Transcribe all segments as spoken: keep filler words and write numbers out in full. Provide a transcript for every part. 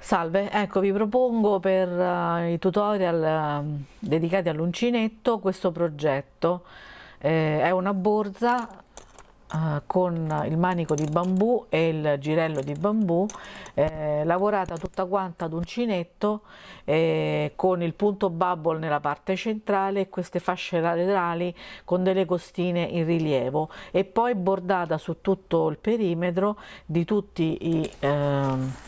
Salve, ecco vi propongo per uh, i tutorial uh, dedicati all'uncinetto questo progetto. Eh, è una borsa uh, con il manico di bambù e il girello di bambù, eh, lavorata tutta quanta ad uncinetto, eh, con il punto bubble nella parte centrale e queste fasce laterali con delle costine in rilievo, e poi bordata su tutto il perimetro di tutti i... Eh,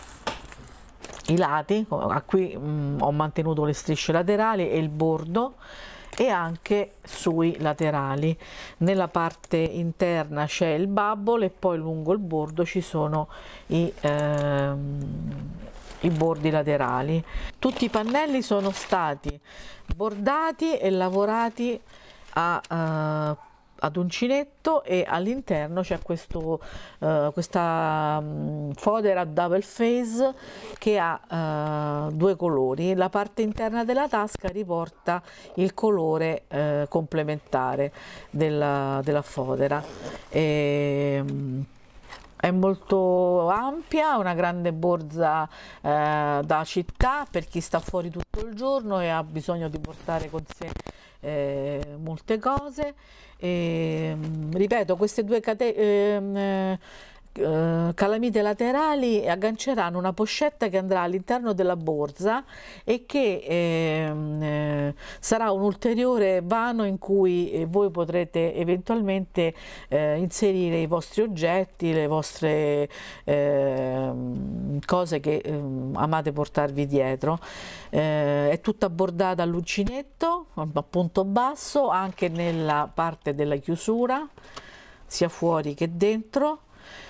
i lati. A qui mh, ho mantenuto le strisce laterali e il bordo, e anche sui laterali. Nella parte interna c'è il bubble e poi lungo il bordo ci sono i, ehm, i bordi laterali. Tutti i pannelli sono stati bordati e lavorati a eh, ad uncinetto, e all'interno c'è questo uh, questa um, fodera double face che ha uh, due colori. La parte interna della tasca riporta il colore uh, complementare della, della fodera. E, um, è molto ampia, una grande borsa eh, da città per chi sta fuori tutto il giorno e ha bisogno di portare con sé eh, molte cose. E, ripeto, queste due cate ehm, eh, calamite laterali agganceranno una pochette che andrà all'interno della borsa e che ehm, eh, sarà un ulteriore vano in cui eh, voi potrete eventualmente eh, inserire i vostri oggetti, le vostre eh, cose che eh, amate portarvi dietro. Eh, è tutta bordata all'uncinetto a punto basso anche nella parte della chiusura, sia fuori che dentro.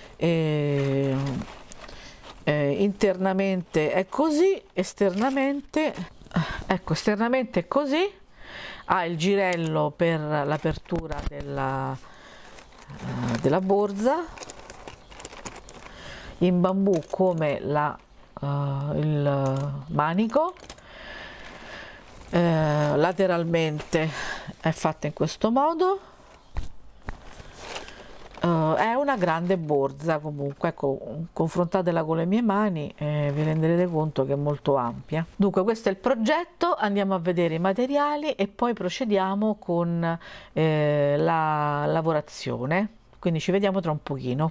E, eh, internamente è così, esternamente ecco esternamente è così. Ha il girello per l'apertura della, eh, della borsa in bambù come la, uh, il manico. Eh, lateralmente è fatta in questo modo. Uh, è una grande borsa comunque, ecco, confrontatela con le mie mani e vi renderete conto che è molto ampia. Dunque questo è il progetto, andiamo a vedere i materiali e poi procediamo con eh, la lavorazione, quindi ci vediamo tra un pochino.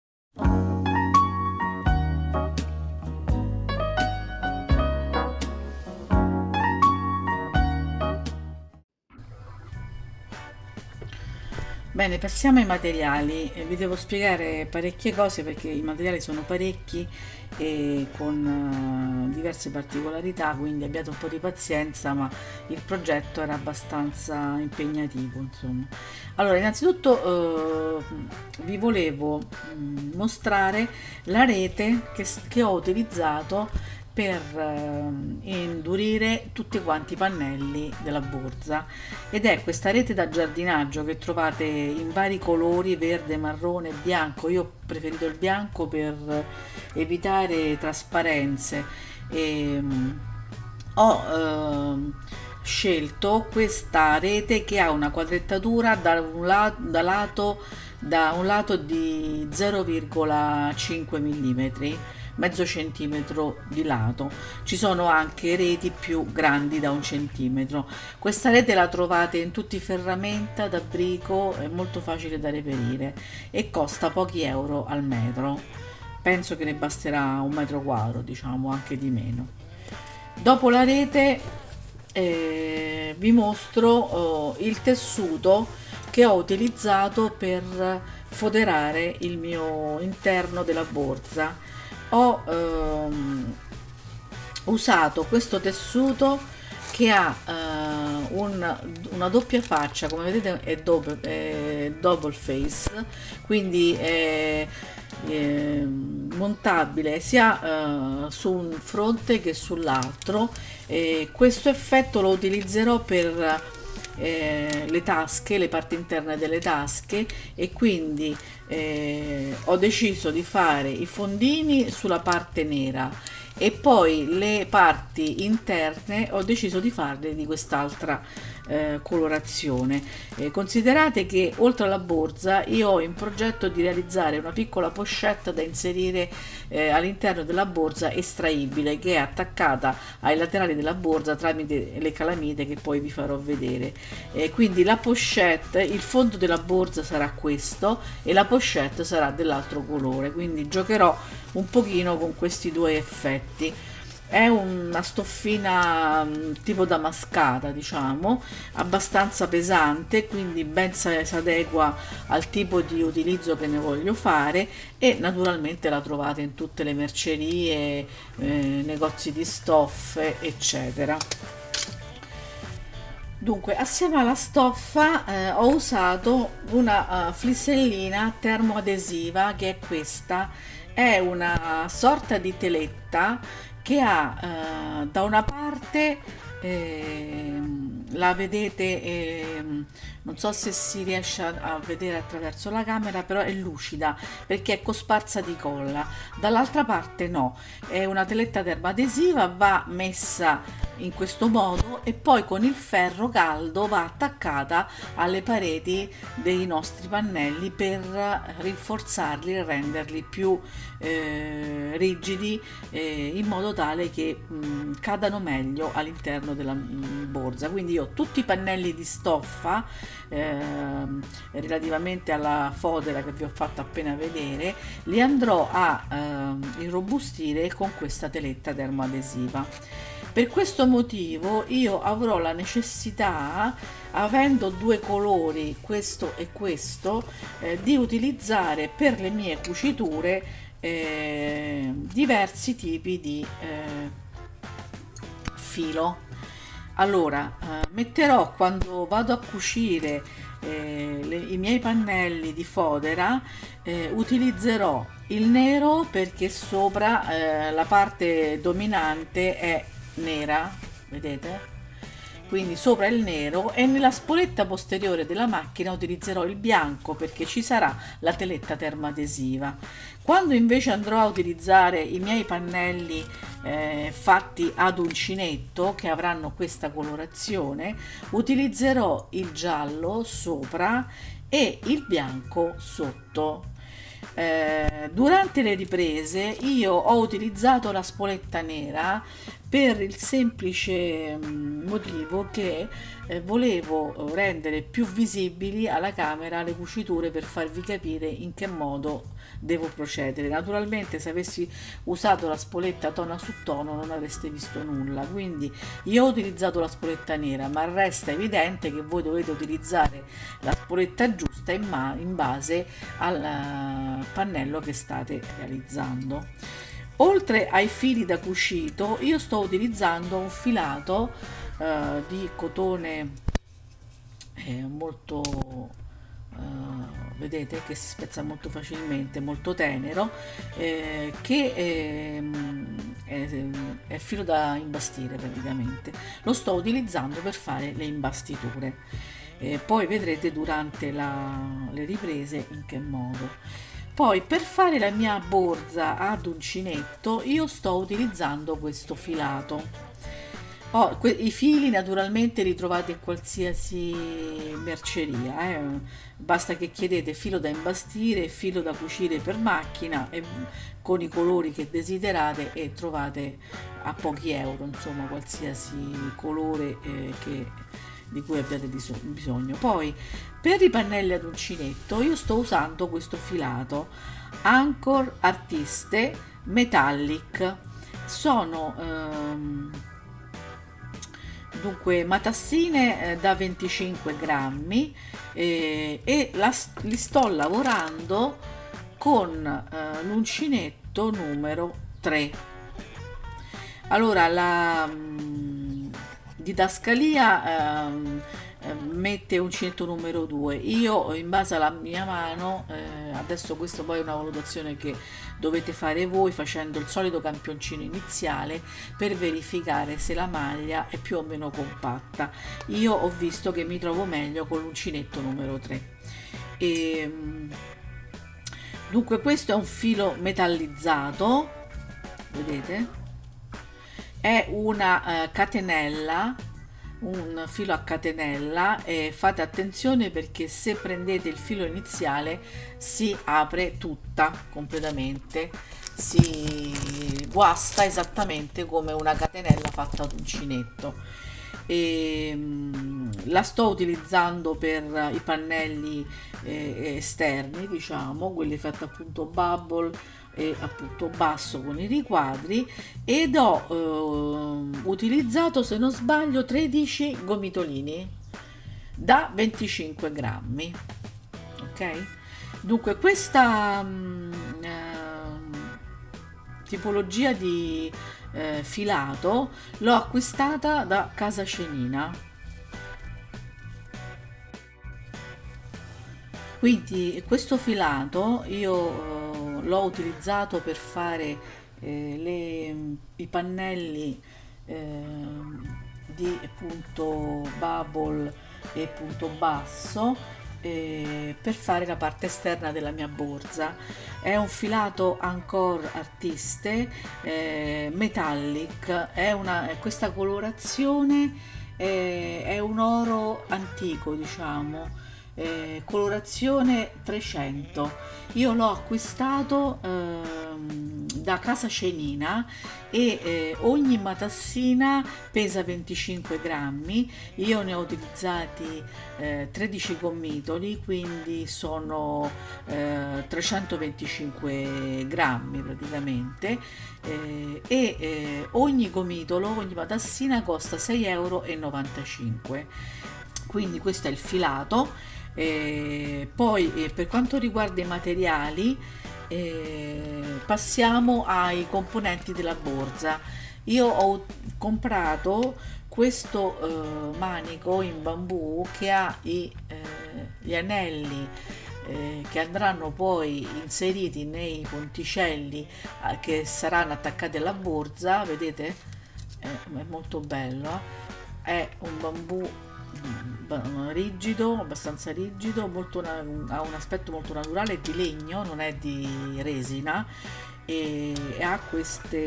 Bene, passiamo ai materiali. Eh, vi devo spiegare parecchie cose perché i materiali sono parecchi e con uh, diverse particolarità, quindi abbiate un po' di pazienza, ma il progetto era abbastanza impegnativo, insomma. Allora, innanzitutto uh, vi volevo um, mostrare la rete che, che ho utilizzato per uh, indurire tutti quanti i pannelli della borsa, ed è questa rete da giardinaggio che trovate in vari colori: verde, marrone, bianco. Io ho preferito il bianco per evitare trasparenze e um, ho uh, scelto questa rete che ha una quadrettatura da un, la da lato, da un lato di zero virgola cinque millimetri, mezzo centimetro di lato. Ci sono anche reti più grandi da un centimetro. Questa rete la trovate in tutti i ferramenta da brico, è molto facile da reperire e costa pochi euro al metro. Penso che ne basterà un metro quadro, diciamo anche di meno. Dopo la rete eh, vi mostro oh, il tessuto che ho utilizzato per foderare il mio interno della borsa. Ho ehm, usato questo tessuto che ha eh, un, una doppia faccia, come vedete è double, è double face, quindi è, è montabile sia eh, su un fronte che sull'altro. Questo effetto lo utilizzerò per Eh, le tasche, le parti interne delle tasche, e quindi eh, ho deciso di fare i fondini sulla parte nera e poi le parti interne ho deciso di farle di quest'altra eh, colorazione. Eh, considerate che oltre alla borsa io ho in progetto di realizzare una piccola pochette da inserire eh, all'interno della borsa, estraibile, che è attaccata ai laterali della borsa tramite le calamite che poi vi farò vedere. Eh, quindi la pochette, il fondo della borsa sarà questo e la pochette sarà dell'altro colore, quindi giocherò un pochino con questi due effetti. È una stoffina mh, tipo damascata, diciamo, abbastanza pesante, quindi ben si adegua al tipo di utilizzo che ne voglio fare, e naturalmente la trovate in tutte le mercerie, eh, negozi di stoffe, eccetera. Dunque, assieme alla stoffa eh, ho usato una uh, flissellina termoadesiva, che è questa. È una sorta di teletta che ha eh, da una parte, eh, la vedete, eh, non so se si riesce a, a vedere attraverso la camera, però è lucida perché è cosparsa di colla. Dall'altra parte no, è una teletta termoadesiva, va messa in questo modo e poi con il ferro caldo va attaccata alle pareti dei nostri pannelli per rinforzarli e renderli più eh, rigidi, eh, in modo tale che mh, cadano meglio all'interno della mh, borsa. Quindi io tutti i pannelli di stoffa, eh, relativamente alla fodera che vi ho fatto appena vedere, li andrò a eh, irrobustire con questa teletta termoadesiva. Per questo motivo io avrò la necessità, avendo due colori, questo e questo, eh, di utilizzare per le mie cuciture eh, diversi tipi di eh, filo. Allora, eh, metterò, quando vado a cucire eh, le, i miei pannelli di fodera, eh, utilizzerò il nero perché sopra eh, la parte dominante è nera, vedete? Quindi sopra il nero, e nella spoletta posteriore della macchina utilizzerò il bianco perché ci sarà la teletta termoadesiva. Quando invece andrò a utilizzare i miei pannelli eh, fatti ad uncinetto, che avranno questa colorazione, utilizzerò il giallo sopra e il bianco sotto. Eh, durante le riprese io ho utilizzato la spoletta nera per il semplice motivo che eh, volevo rendere più visibili alla camera le cuciture, per farvi capire in che modo devo procedere. Naturalmente se avessi usato la spoletta tono su tono non avreste visto nulla, quindi io ho utilizzato la spoletta nera, ma resta evidente che voi dovete utilizzare la spoletta giusta in, ma in base al uh, pannello che state realizzando. Oltre ai fili da cucito, io sto utilizzando un filato uh, di cotone eh, molto uh, vedete che si spezza molto facilmente, molto tenero, eh, che è, è, è filo da imbastire praticamente. Lo sto utilizzando per fare le imbastiture, eh, poi vedrete durante la, le riprese in che modo. Poi per fare la mia borsa ad uncinetto io sto utilizzando questo filato. Oh, i fili naturalmente li trovate in qualsiasi merceria, eh. Basta che chiedete filo da imbastire, filo da cucire per macchina, e con i colori che desiderate, e trovate a pochi euro, insomma, qualsiasi colore eh, che, di cui abbiate bisogno. Poi per i pannelli ad uncinetto io sto usando questo filato Anchor Artiste Metallic. Sono ehm, dunque matassine eh, da venticinque grammi, eh, e la, li sto lavorando con eh, l'uncinetto numero tre. Allora la mh, didascalia ehm, mette uncinetto numero due. Io, in base alla mia mano, eh, adesso questo poi è una valutazione che dovete fare voi facendo il solito campioncino iniziale per verificare se la maglia è più o meno compatta. Io ho visto che mi trovo meglio con l'uncinetto numero tre. E dunque questo è un filo metallizzato, vedete, è una eh, catenella un filo a catenella e fate attenzione perché se prendete il filo iniziale si apre tutta completamente, si guasta esattamente come una catenella fatta ad uncinetto. E, mm, la sto utilizzando per i pannelli eh, esterni, diciamo, quelli fatti appunto bubble e appunto basso con i riquadri, ed ho eh, utilizzato, se non sbaglio, tredici gomitolini da venticinque grammi. Ok, dunque questa mm, ehm, tipologia di eh, filato l'ho acquistata da Casa Cenina. Quindi questo filato io eh, l'ho utilizzato per fare eh, le- i pannelli eh, di punto bubble e punto basso, eh, per fare la parte esterna della mia borsa. È un filato Encore Artiste eh, Metallic, è una, questa colorazione eh, è un oro antico, diciamo, eh, colorazione trecento. Io l'ho acquistato ehm, da Casa Cenina e eh, ogni matassina pesa venticinque grammi. Io ne ho utilizzati eh, tredici gomitoli, quindi sono eh, trecentoventicinque grammi praticamente, eh, e eh, ogni gomitolo, ogni matassina costa sei euro e novantacinque. Quindi questo è il filato. Eh, poi eh, per quanto riguarda i materiali, eh, passiamo ai componenti della borsa. Io ho comprato questo eh, manico in bambù che ha i, eh, gli anelli eh, che andranno poi inseriti nei ponticelli eh, che saranno attaccati alla borsa. Vedete? È, è molto bello. È un bambù mm, rigido, abbastanza rigido, molto na- ha un aspetto molto naturale, è di legno, non è di resina, e, e ha queste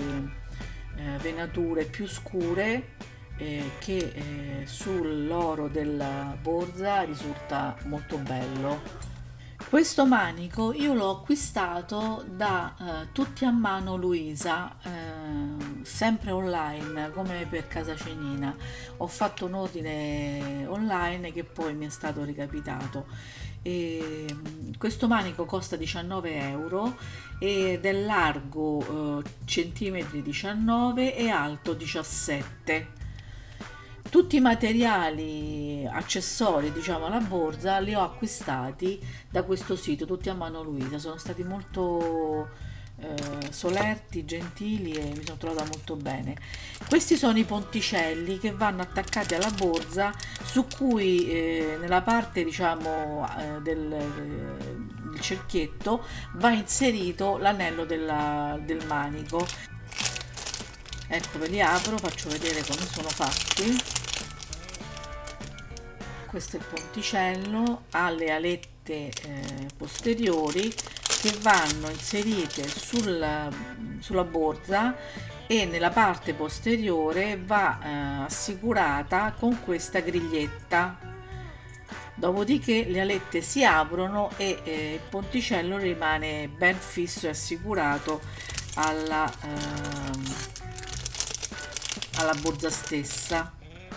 eh, venature più scure eh, che eh, sull'oro della borsa risulta molto bello. Questo manico io l'ho acquistato da eh, Tutti a Mano Luisa, eh, sempre online come per Casa Cenina. Ho fatto un ordine online che poi mi è stato recapitato. E, mm, questo manico costa diciannove euro ed è largo eh, centimetri diciannove e alto diciassette. Tutti i materiali accessori, diciamo, alla borsa li ho acquistati da questo sito, Tutti a Mano Luisa. Sono stati molto eh, solerti, gentili e mi sono trovata molto bene. Questi sono i ponticelli che vanno attaccati alla borsa, su cui eh, nella parte, diciamo, eh, del, del cerchietto va inserito l'anello della- del manico. Ecco, ve li apro, faccio vedere come sono fatti. Questo è il ponticello, ha le alette eh, posteriori che vanno inserite sulla, sulla borsa, e nella parte posteriore va eh, assicurata con questa griglietta. Dopodiché le alette si aprono e eh, il ponticello rimane ben fisso e assicurato alla, ehm, alla borsa stessa.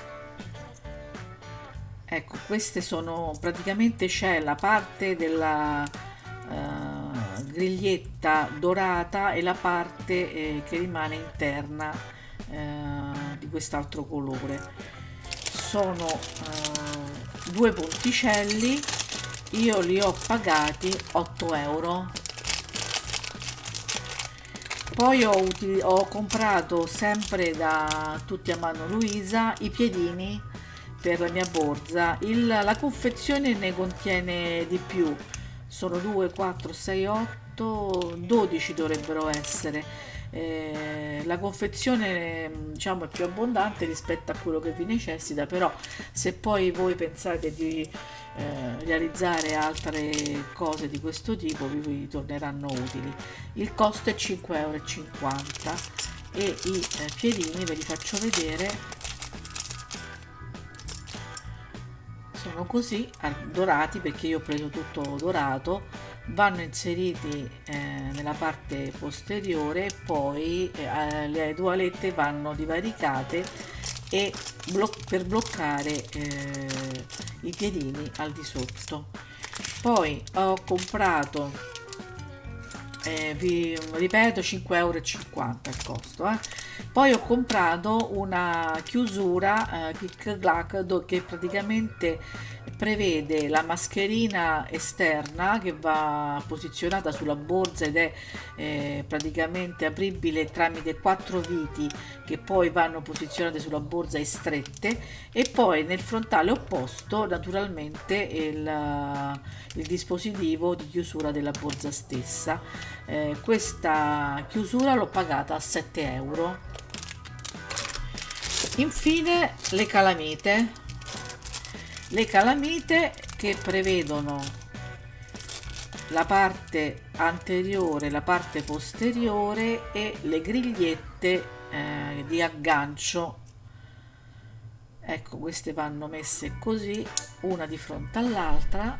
Ecco, queste sono praticamente, c'è la parte della eh, griglietta dorata e la parte eh, che rimane interna eh, di quest'altro colore. Sono eh, due ponticelli, io li ho pagati otto euro. Poi ho, uti- ho comprato sempre da Tutti a Mano Luisa i piedini per la mia borsa. Il- la confezione ne contiene di più, sono due, quattro, sei, otto, dodici dovrebbero essere. Eh, la confezione, diciamo, è più abbondante rispetto a quello che vi necessita, però se poi voi pensate di eh, realizzare altre cose di questo tipo vi, vi torneranno utili. Il costo è cinque euro e cinquanta e i eh, piedini ve li faccio vedere. vanno così dorati, perché io ho preso tutto dorato, vanno inseriti eh, nella parte posteriore, poi eh, le due alette vanno divaricate e blo- per bloccare eh, i piedini al di sotto. Poi ho comprato, eh, vi ripeto, cinque e cinquanta euro il costo, eh. Poi ho comprato una chiusura eh, click clack, do- che praticamente prevede la mascherina esterna che va posizionata sulla borsa ed è eh, praticamente apribile tramite quattro viti che poi vanno posizionate sulla borsa e strette, e poi nel frontale opposto naturalmente il, il dispositivo di chiusura della borsa stessa. Eh, questa chiusura l'ho pagata a sette euro. Infine le calamite, le calamite che prevedono la parte anteriore, la parte posteriore e le grigliette eh, di aggancio. Ecco, queste vanno messe così, una di fronte all'altra.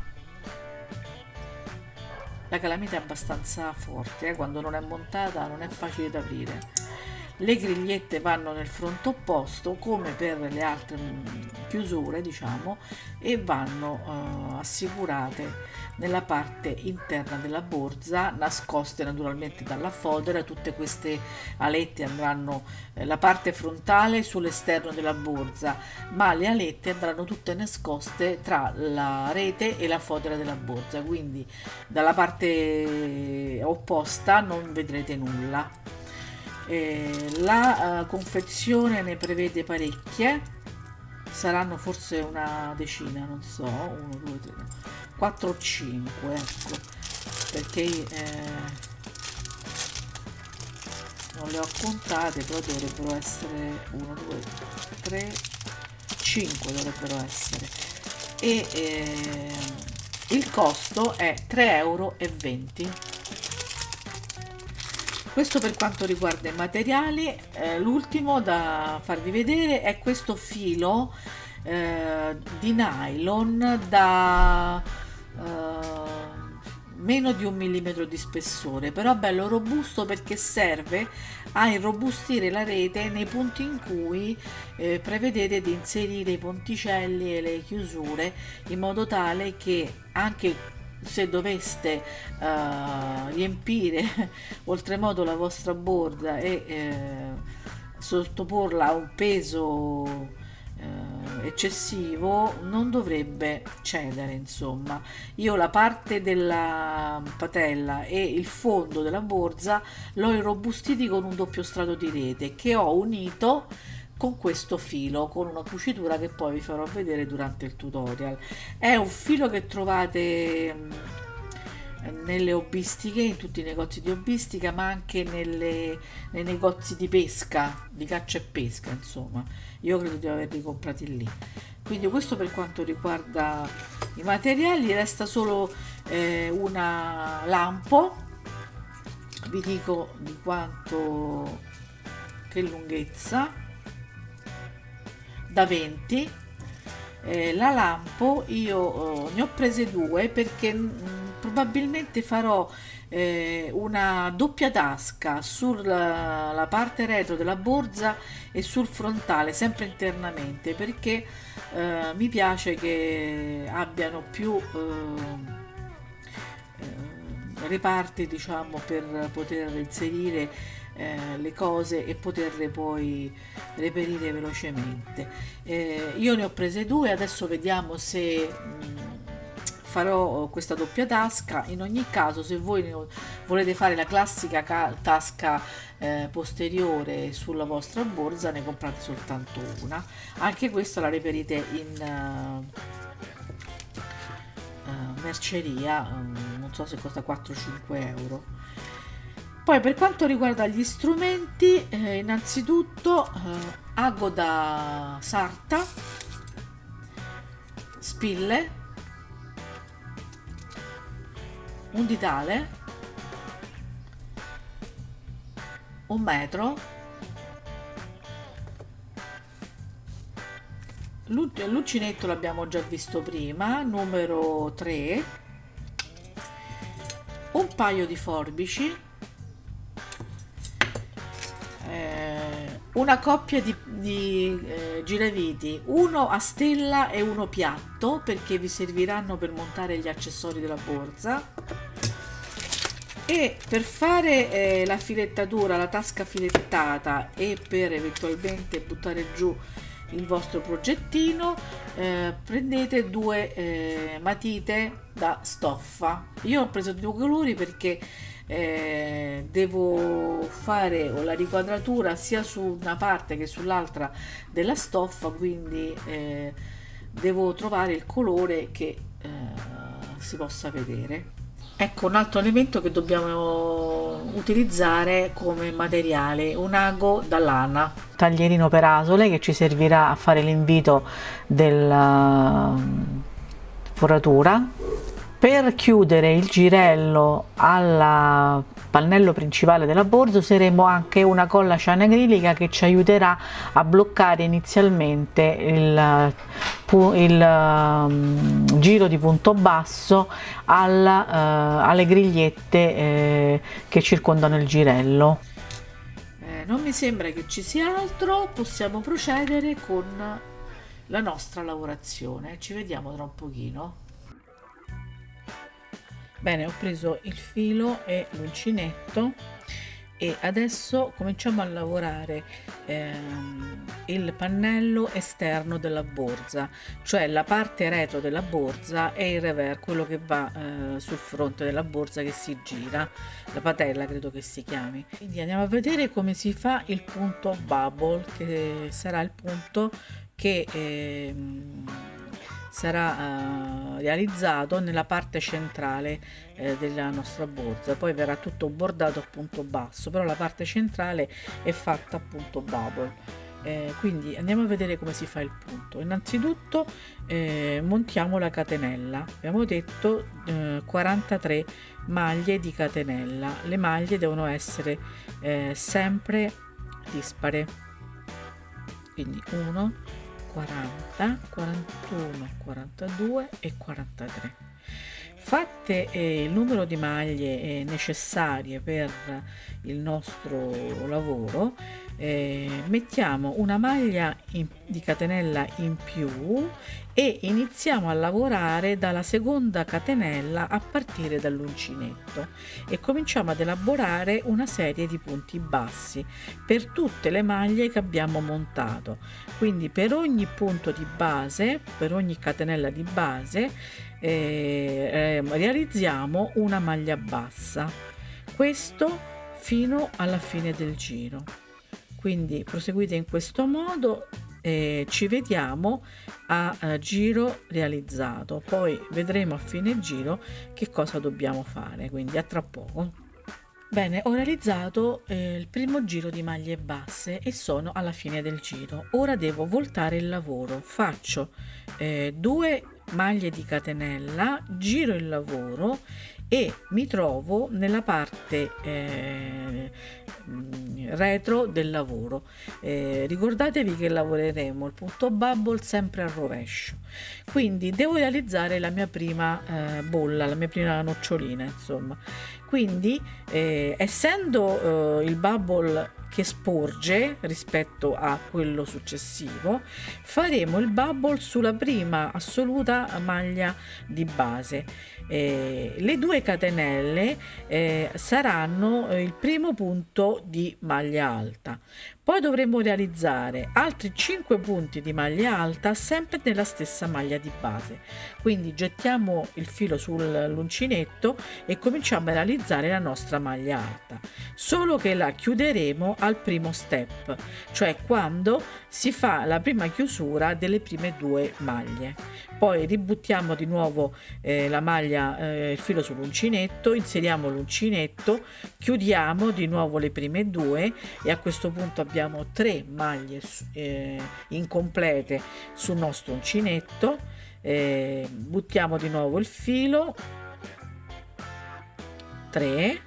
La calamita è abbastanza forte, eh, quando non è montata non è facile da aprire. Le grigliette vanno nel fronte opposto come per le altre chiusure, diciamo, e vanno eh, assicurate nella parte interna della borsa, nascoste naturalmente dalla fodera. Tutte queste alette andranno, eh, la parte frontale sull'esterno della borsa, ma le alette andranno tutte nascoste tra la rete e la fodera della borsa, quindi dalla parte opposta non vedrete nulla. Eh, la uh, confezione ne prevede parecchie, saranno forse una decina, non so, uno, due, tre, quattro o cinque, ecco, perché eh, non le ho contate, però dovrebbero essere uno, due, tre, cinque dovrebbero essere, e eh, il costo è tre euro e venti. Questo per quanto riguarda i materiali. Eh, l'ultimo da farvi vedere è questo filo eh, di nylon da eh, meno di un millimetro di spessore, però bello robusto, perché serve a irrobustire la rete nei punti in cui eh, prevedete di inserire i ponticelli e le chiusure, in modo tale che anche se doveste uh, riempire oltremodo la vostra borda e eh, sottoporla a un peso eh, eccessivo, non dovrebbe cedere. Insomma, io la parte della patella e il fondo della borsa l'ho irrobustiti con un doppio strato di rete che ho unito con questo filo, con una cucitura che poi vi farò vedere durante il tutorial. È un filo che trovate nelle hobbistiche, in tutti i negozi di hobbistica, ma anche nelle, nei negozi di pesca, di caccia e pesca, insomma. Io credo di averli comprati lì. Quindi questo per quanto riguarda i materiali. Resta solo eh, una lampo, vi dico di quanto, che lunghezza, da venti. Eh, la lampo io eh, ne ho prese due perché mh, probabilmente farò eh, una doppia tasca sulla la parte retro della borsa e sul frontale, sempre internamente, perché eh, mi piace che abbiano più eh, eh, reparti, diciamo, per poter inserire eh, le cose e poterle poi reperire velocemente. Eh, io ne ho prese due, adesso vediamo se mh, farò questa doppia tasca. In ogni caso, se voi ne volete fare la classica ca- tasca eh, posteriore sulla vostra borsa, ne comprate soltanto una. Anche questa la reperite in uh, uh, merceria, um, non so se costa quattro cinque euro. Poi per quanto riguarda gli strumenti, eh, innanzitutto eh, ago da sarta, spille, un ditale, un metro, L'uncinetto l'abbiamo già visto prima, numero tre, un paio di forbici, eh, una coppia di, di eh, giraviti, uno a stella e uno piatto, perché vi serviranno per montare gli accessori della borsa. E per fare eh, la filettatura, la tasca filettata, e per eventualmente buttare giù il vostro progettino, eh, prendete due eh, matite da stoffa. Io ho preso due colori perché eh, devo fare la riquadratura sia su una parte che sull'altra della stoffa, quindi eh, devo trovare il colore che eh, si possa vedere. Ecco un altro elemento che dobbiamo utilizzare come materiale: un ago da lana, taglierino per asole che ci servirà a fare l'invito della foratura. Per chiudere il girello al pannello principale della borsa useremo anche una colla ciana acrilica che ci aiuterà a bloccare inizialmente il, il um, giro di punto basso al, uh, alle grigliette eh, che circondano il girello. Eh, non mi sembra che ci sia altro, possiamo procedere con la nostra lavorazione. Ci vediamo tra un pochino. Bene, ho preso il filo e l'uncinetto e adesso cominciamo a lavorare ehm, il pannello esterno della borsa, cioè la parte retro della borsa e il revers, quello che va eh, sul fronte della borsa, che si gira, la patella credo che si chiami. Quindi andiamo a vedere come si fa il punto bubble, che sarà il punto che ehm, sarà uh, realizzato nella parte centrale eh, della nostra borsa. Poi verrà tutto bordato a punto basso, però la parte centrale è fatta a punto bubble. Eh, quindi andiamo a vedere come si fa il punto. Innanzitutto eh, montiamo la catenella. Abbiamo detto eh, quarantatré maglie di catenella. Le maglie devono essere eh, sempre dispare, quindi uno, quaranta, quarantuno, quarantadue e quarantatré. Fatte eh, il numero di maglie eh, necessarie per il nostro lavoro, eh, mettiamo una maglia in, di catenella in più e iniziamo a lavorare dalla seconda catenella a partire dall'uncinetto e cominciamo ad elaborare una serie di punti bassi per tutte le maglie che abbiamo montato. Quindi per ogni punto di base, per ogni catenella di base, eh, eh, realizziamo una maglia bassa, questo fino alla fine del giro. Quindi proseguite in questo modo. Eh, ci vediamo a, a giro realizzato, poi vedremo a fine giro che cosa dobbiamo fare, quindi a tra poco. Bene, ho realizzato eh, il primo giro di maglie basse e sono alla fine del giro. Ora devo voltare il lavoro. Faccio eh, due maglie di catenella, giro il lavoro e mi trovo nella parte eh, retro del lavoro. Eh, ricordatevi che lavoreremo il punto bubble sempre al rovescio, quindi devo realizzare la mia prima eh, bolla, la mia prima nocciolina, insomma. Quindi eh, essendo eh, il bubble che sporge rispetto a quello successivo, faremo il bubble sulla prima assoluta maglia di base. Eh, le due catenelle eh, saranno eh, il primo punto di maglia alta. Poi dovremo realizzare altri cinque punti di maglia alta sempre nella stessa maglia di base. Quindi gettiamo il filo sull'uncinetto e cominciamo a realizzare la nostra maglia alta, solo che la chiuderemo al primo step, cioè quando si fa la prima chiusura delle prime due maglie. Poi ributtiamo di nuovo eh, la maglia, eh, il filo sull'uncinetto, inseriamo l'uncinetto, chiudiamo di nuovo le prime due e a questo punto abbiamo tre maglie eh, incomplete sul nostro uncinetto. Eh, buttiamo di nuovo il filo, tre,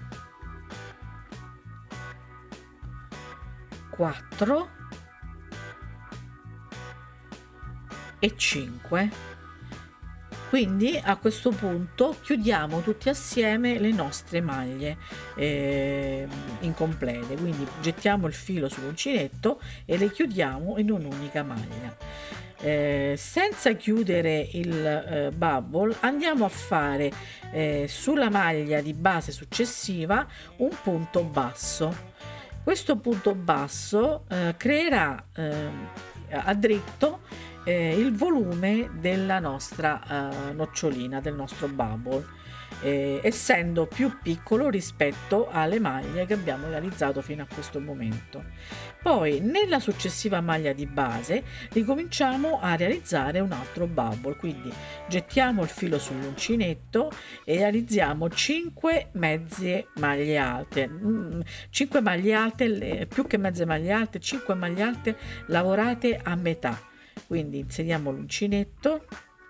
quattro, e cinque. Quindi a questo punto chiudiamo tutti assieme le nostre maglie eh, incomplete, quindi gettiamo il filo sull'uncinetto e le chiudiamo in un'unica maglia. Eh, senza chiudere il eh, bubble andiamo a fare eh, sulla maglia di base successiva un punto basso. Questo punto basso eh, creerà eh, a dritto eh, il volume della nostra eh, nocciolina, del nostro bubble, eh, essendo più piccolo rispetto alle maglie che abbiamo realizzato fino a questo momento. Poi nella successiva maglia di base ricominciamo a realizzare un altro bubble, quindi gettiamo il filo sull'uncinetto e realizziamo cinque mezze maglie alte, cinque maglie alte, più che mezze maglie alte, cinque maglie alte lavorate a metà. Quindi inseriamo l'uncinetto,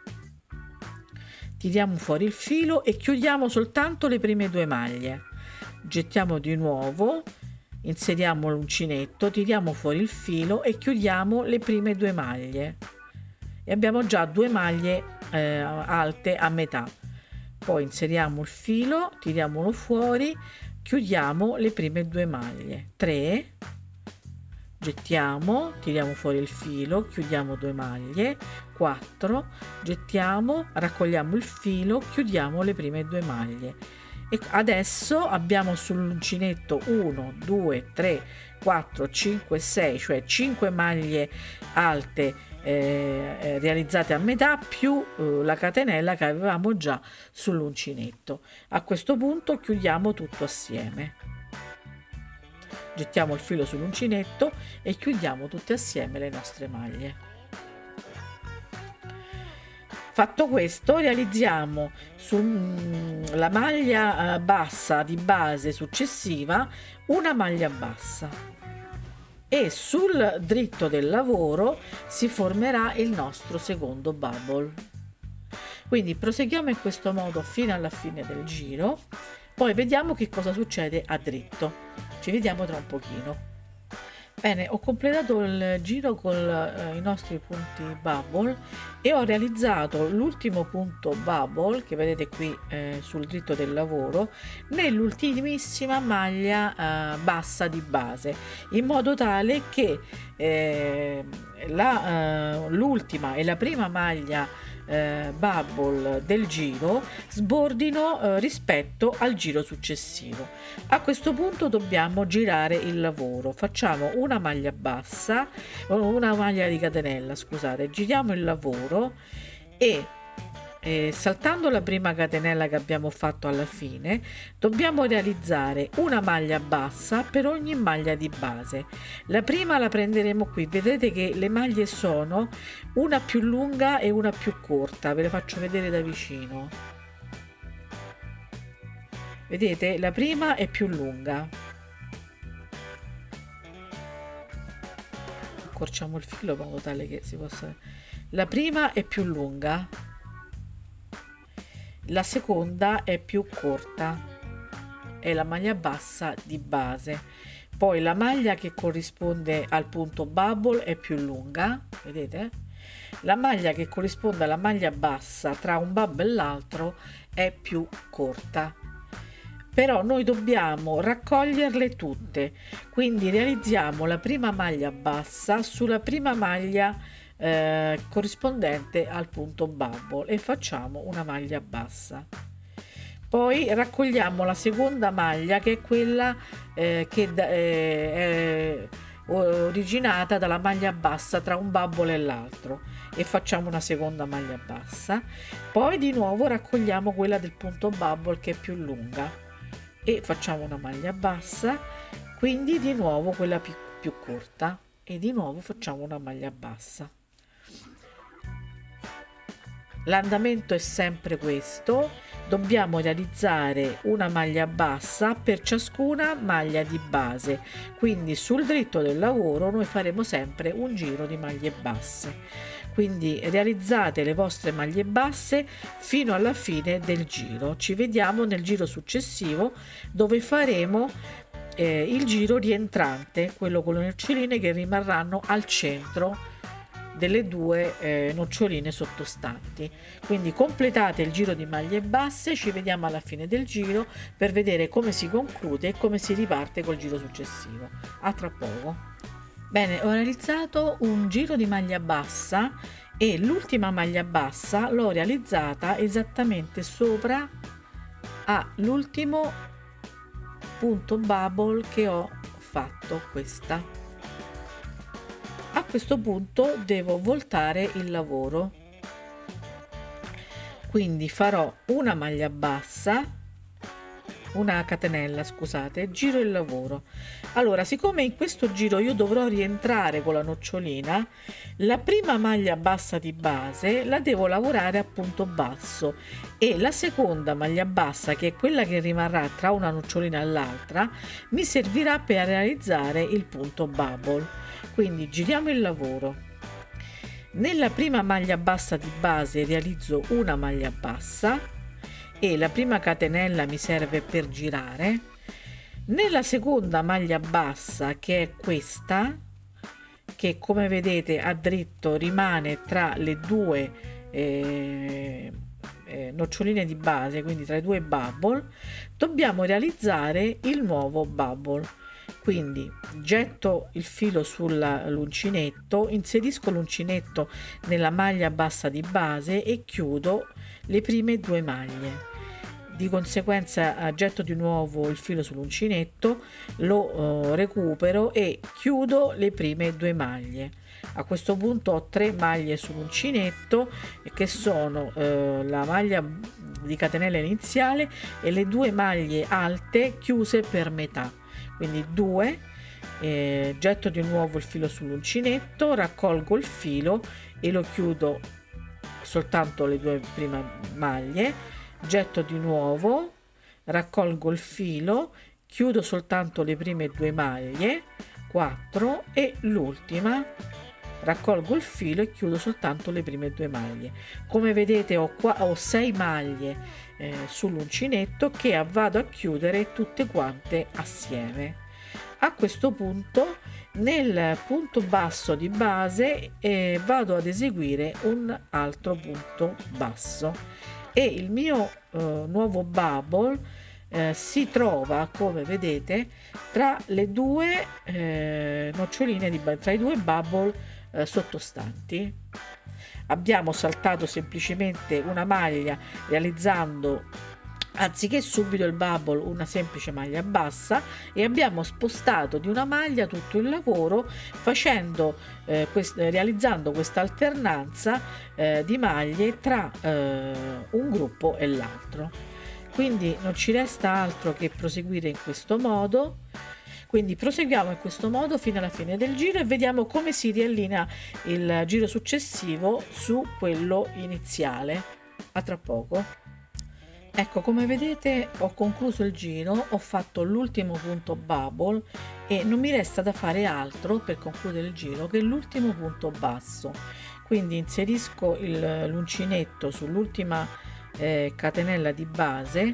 tiriamo fuori il filo e chiudiamo soltanto le prime due maglie. Gettiamo di nuovo, inseriamo l'uncinetto, tiriamo fuori il filo e chiudiamo le prime due maglie. E abbiamo già due maglie eh, alte a metà. Poi inseriamo il filo, tiriamolo fuori, chiudiamo le prime due maglie. tre, gettiamo, tiriamo fuori il filo, chiudiamo due maglie. quattro, gettiamo, raccogliamo il filo, chiudiamo le prime due maglie. E adesso abbiamo sull'uncinetto uno, due, tre, quattro, cinque, sei, cioè cinque maglie alte eh, realizzate a metà più eh, la catenella che avevamo già sull'uncinetto. A questo punto chiudiamo tutto assieme. Gettiamo il filo sull'uncinetto e chiudiamo tutte assieme le nostre maglie. Fatto questo, realizziamo sulla maglia bassa di base successiva una maglia bassa e sul dritto del lavoro si formerà il nostro secondo bubble. Quindi proseguiamo in questo modo fino alla fine del giro, poi vediamo che cosa succede a dritto. Ci vediamo tra un pochino. Bene, ho completato il giro con eh, i nostri punti bubble e ho realizzato l'ultimo punto bubble che vedete qui eh, sul dritto del lavoro nell'ultimissima maglia eh, bassa di base, in modo tale che eh, la, eh, l'ultima e la prima maglia Eh, bubble del giro sbordino eh, rispetto al giro successivo. A questo punto dobbiamo girare il lavoro, facciamo una maglia bassa, una maglia di catenella, scusate, giriamo il lavoro e eh, saltando la prima catenella che abbiamo fatto alla fine dobbiamo realizzare una maglia bassa per ogni maglia di base. La prima la prenderemo qui, vedete che le maglie sono una più lunga e una più corta, ve le faccio vedere da vicino. Vedete, la prima è più lunga, accorciamo il filo in modo tale che si possa, la prima è più lunga, la seconda è più corta, è la maglia bassa di base. Poi la maglia che corrisponde al punto bubble è più lunga, vedete? La maglia che corrisponde alla maglia bassa tra un bubble e l'altro è più corta. Però noi dobbiamo raccoglierle tutte, quindi realizziamo la prima maglia bassa sulla prima maglia Eh, corrispondente al punto bubble e facciamo una maglia bassa. Poi raccogliamo la seconda maglia che è quella eh, che eh, è originata dalla maglia bassa tra un bubble e l'altro e facciamo una seconda maglia bassa. Poi di nuovo raccogliamo quella del punto bubble che è più lunga e facciamo una maglia bassa, quindi di nuovo quella più, più corta e di nuovo facciamo una maglia bassa. L'andamento è sempre questo, dobbiamo realizzare una maglia bassa per ciascuna maglia di base, quindi sul dritto del lavoro noi faremo sempre un giro di maglie basse, quindi realizzate le vostre maglie basse fino alla fine del giro. Ci vediamo nel giro successivo dove faremo eh, il giro rientrante, quello con le noccioline che rimarranno al centro delle due eh, noccioline sottostanti. Quindi completate il giro di maglie basse, ci vediamo alla fine del giro per vedere come si conclude e come si riparte col giro successivo. A tra poco. Bene, ho realizzato un giro di maglia bassa e l'ultima maglia bassa l'ho realizzata esattamente sopra all'ultimo punto bubble che ho fatto, questa. A questo punto devo voltare il lavoro, quindi farò una maglia bassa, una catenella, scusate, giro il lavoro. Allora, siccome in questo giro io dovrò rientrare con la nocciolina, la prima maglia bassa di base la devo lavorare a punto basso e la seconda maglia bassa, che è quella che rimarrà tra una nocciolina e l'altra, mi servirà per realizzare il punto bubble. Quindi giriamo il lavoro. Nella prima maglia bassa di base realizzo una maglia bassa e la prima catenella mi serve per girare. Nella seconda maglia bassa, che è questa, che come vedete a dritto rimane tra le due eh, eh, noccioline di base, quindi tra i due bubble, dobbiamo realizzare il nuovo bubble. Quindi getto il filo sull'uncinetto, inserisco l'uncinetto nella maglia bassa di base e chiudo le prime due maglie. Di conseguenza getto di nuovo il filo sull'uncinetto, lo eh, recupero e chiudo le prime due maglie. A questo punto ho tre maglie sull'uncinetto che sono eh, la maglia di catenella iniziale e le due maglie alte chiuse per metà, quindi due. Eh, getto di nuovo il filo sull'uncinetto, raccolgo il filo e lo chiudo soltanto le due prime maglie, getto di nuovo, raccolgo il filo, chiudo soltanto le prime due maglie, quattro, e l'ultima raccolgo il filo e chiudo soltanto le prime due maglie. Come vedete ho qua ho sei maglie eh, sull'uncinetto che vado a chiudere tutte quante assieme. A questo punto nel punto basso di base eh, vado ad eseguire un altro punto basso e il mio eh, nuovo bubble eh, si trova, come vedete, tra le due eh, noccioline di tra i due bubble eh, sottostanti. Abbiamo saltato semplicemente una maglia realizzando anziché subito il bubble una semplice maglia bassa e abbiamo spostato di una maglia tutto il lavoro facendo eh, quest realizzando questa alternanza eh, di maglie tra eh, un gruppo e l'altro. Quindi non ci resta altro che proseguire in questo modo. Quindi proseguiamo in questo modo fino alla fine del giro e vediamo come si riallinea il giro successivo su quello iniziale. A tra poco. Ecco, come vedete ho concluso il giro, ho fatto l'ultimo punto bubble e non mi resta da fare altro per concludere il giro che l'ultimo punto basso. Quindi inserisco l'uncinetto sull'ultima eh, catenella di base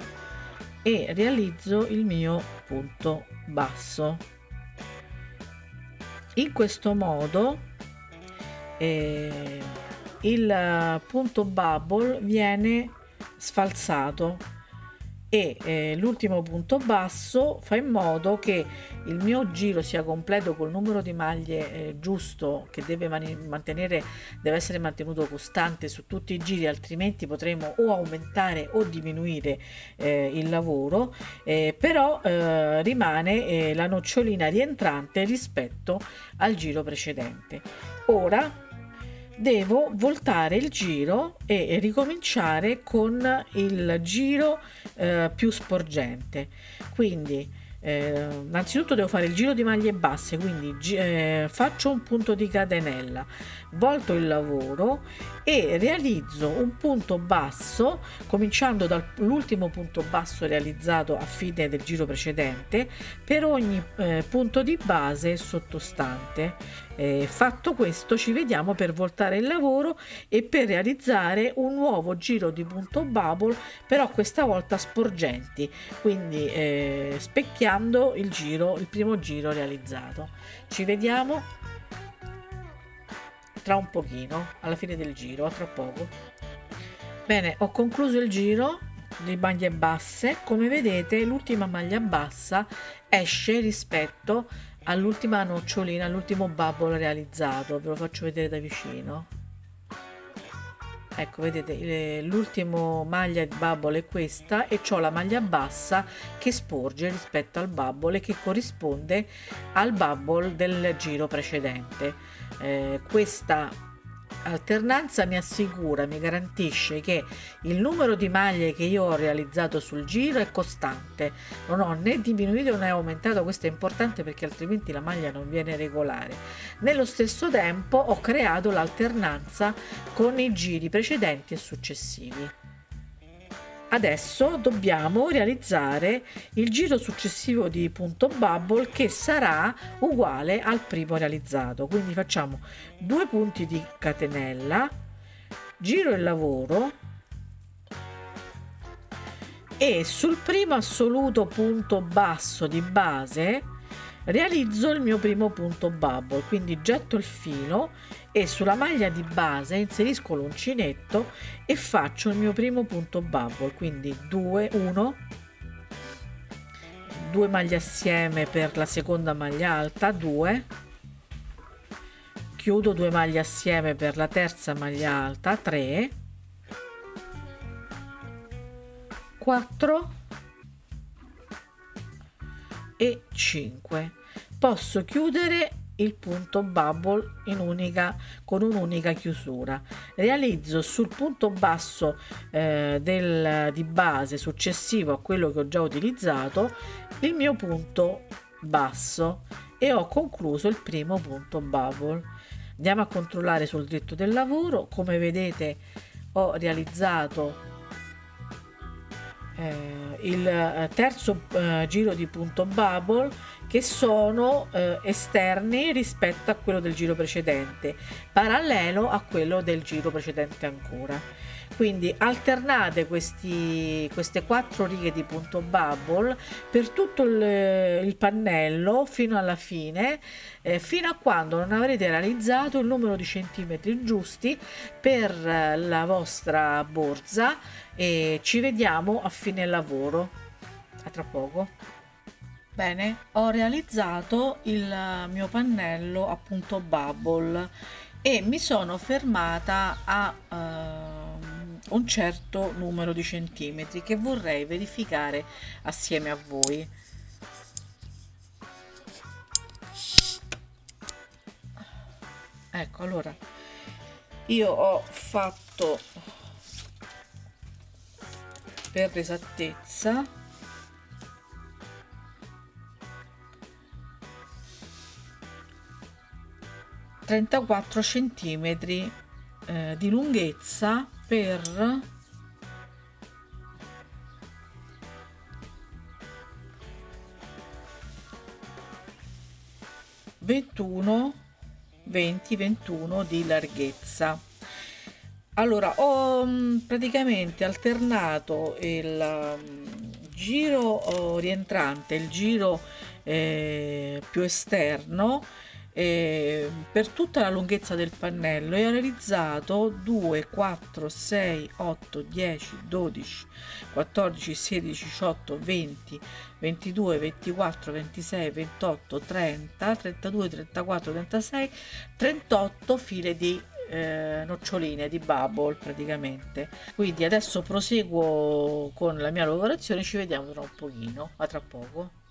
e realizzo il mio punto basso. In questo modo eh, il punto bubble viene sfalsato e eh, l'ultimo punto basso fa in modo che il mio giro sia completo col numero di maglie eh, giusto, che deve mantenere deve essere mantenuto costante su tutti i giri, altrimenti potremo o aumentare o diminuire eh, il lavoro, eh, però eh, rimane eh, la nocciolina rientrante rispetto al giro precedente. Ora devo voltare il giro e ricominciare con il giro eh, più sporgente. Quindi eh, innanzitutto devo fare il giro di maglie basse, quindi eh, faccio un punto di catenella, volto il lavoro e realizzo un punto basso cominciando dall'ultimo punto basso realizzato a fine del giro precedente per ogni eh, punto di base sottostante. Eh, fatto questo ci vediamo per voltare il lavoro e per realizzare un nuovo giro di punto bubble, però questa volta sporgenti, quindi eh, specchiando il giro il primo giro realizzato. Ci vediamo. tra un pochino, alla fine del giro, a tra poco. Bene, ho concluso il giro di maglie basse. Come vedete, l'ultima maglia bassa esce rispetto all'ultima nocciolina, all'ultimo bubble realizzato. Ve lo faccio vedere da vicino. Ecco, vedete, l'ultimo maglia di bubble è questa e c'ho la maglia bassa che sporge rispetto al bubble e che corrisponde al bubble del giro precedente. Eh, questa alternanza mi assicura, mi garantisce che il numero di maglie che io ho realizzato sul giro è costante, non ho né diminuito né aumentato. Questo è importante perché altrimenti la maglia non viene regolare. Nello stesso tempo ho creato l'alternanza con i giri precedenti e successivi. Adesso dobbiamo realizzare il giro successivo di punto bubble, che sarà uguale al primo realizzato. Quindi facciamo due punti di catenella, giro il lavoro e sul primo assoluto punto basso di base realizzo il mio primo punto bubble. Quindi getto il filo e sulla maglia di base inserisco l'uncinetto e faccio il mio primo punto bubble. Quindi due, uno, due maglie assieme per la seconda maglia alta, due, chiudo due maglie assieme per la terza maglia alta, tre, quattro e cinque. Posso chiudere il punto bubble in unica con un'unica chiusura. Realizzo sul punto basso eh, del, di base successivo a quello che ho già utilizzato il mio punto basso e ho concluso il primo punto bubble. Andiamo a controllare sul dritto del lavoro. Come vedete ho realizzato Eh, il eh, terzo eh, giro di punto bubble, che sono eh, esterni rispetto a quello del giro precedente, parallelo a quello del giro precedente ancora. Quindi alternate questi, queste quattro righe di punto bubble per tutto il, il pannello fino alla fine, eh, fino a quando non avrete realizzato il numero di centimetri giusti per la vostra borsa. E ci vediamo a fine lavoro, a tra poco. Bene, ho realizzato il mio pannello a punto bubble e mi sono fermata a uh, un certo numero di centimetri che vorrei verificare assieme a voi. Ecco, allora io ho fatto per l'esattezza trentaquattro centimetri eh, di lunghezza per ventuno, venti, ventuno di larghezza. Allora ho praticamente alternato il um, giro oh, rientrante, il giro eh, più esterno eh, per tutta la lunghezza del pannello e ho realizzato due, quattro, sei, otto, dieci, dodici, quattordici, sedici, diciotto, venti, ventidue, ventiquattro, ventisei, ventotto, trenta, trentadue, trentaquattro, trentasei, trentotto file di Eh, noccioline di bubble praticamente. Quindi adesso proseguo con la mia lavorazione, ci vediamo tra un pochino, a tra poco.